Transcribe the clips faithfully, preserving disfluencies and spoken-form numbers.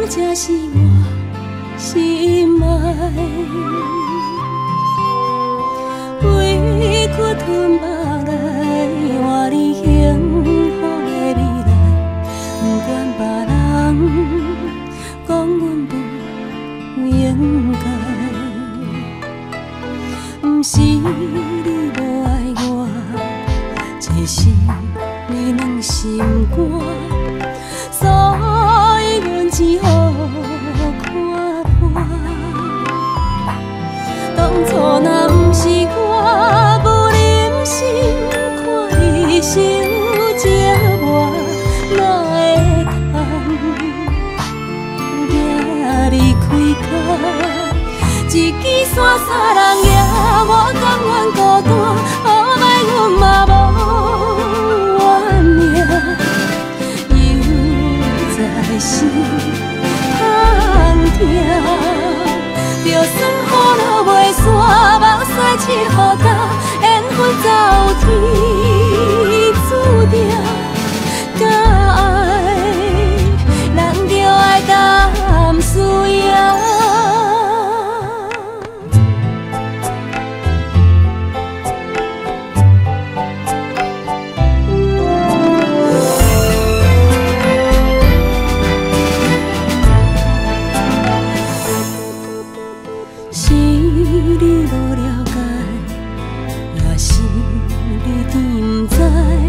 才是我心爱。委屈吞目来，换你幸福的未来。不管别人讲阮不应该，不是你无爱我，只是你软心肝，所以阮只好看破。当初若不是我无忍心看伊受折磨，哪会通行离开家，一支伞三人举，我甘愿孤单，好歹阮嘛无怨命，又在心通疼。就算雨落袂散，目屎拭予干，缘分早有天注定。甲爱，咱就爱淡思夜。是你无了解，也是你甜不知，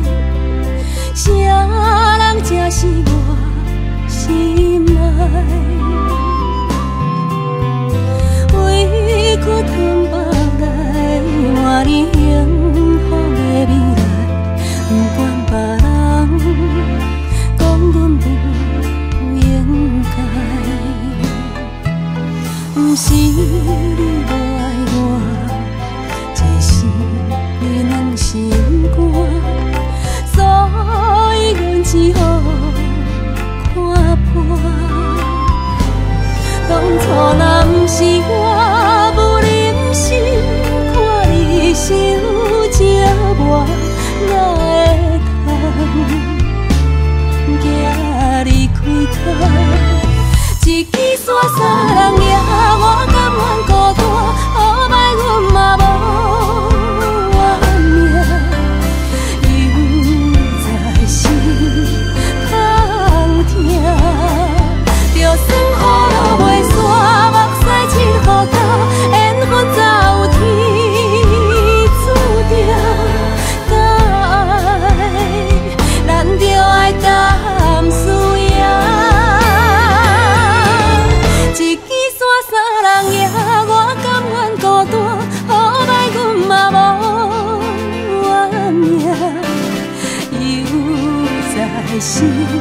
啥人才是我心爱？委屈吞目来，换你幸福的未来。不管别人讲阮不应该，不是你无爱我，只是你软心肝，所以阮只好看破。当初若不是我无忍心看你受折磨，哪会通行离开家，一支伞三人举，我甘愿孤单，好歹阮嘛无怨命，又在心通疼。就算雨落袂散，目屎拭予干，缘分早有天注定。甲爱，咱就爱淡思夜。一支伞三人举，我甘愿孤单，好歹阮嘛无怨命，又在心。